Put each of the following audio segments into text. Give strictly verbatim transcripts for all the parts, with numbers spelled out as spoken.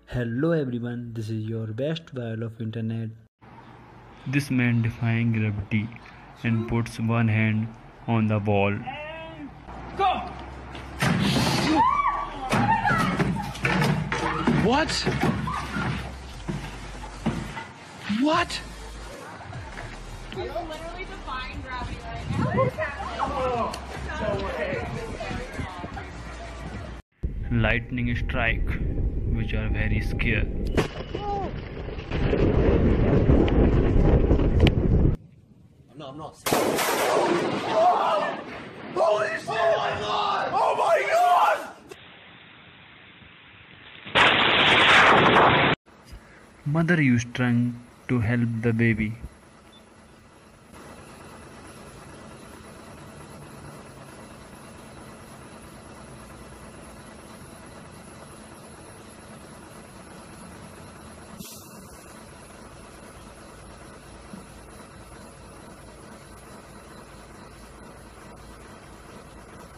Hello everyone, this is your best vial of internet. This man defying gravity and puts one hand on the wall. Go! What? What? You're literally defying gravity right now. No way. Lightning strike, which are very scary. No, I'm not. Oh! Holy shit! Oh my god! Oh my god! Mother used tongue to help the baby.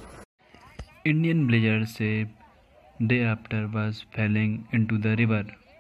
Indian blizzard shape day after was falling into the river.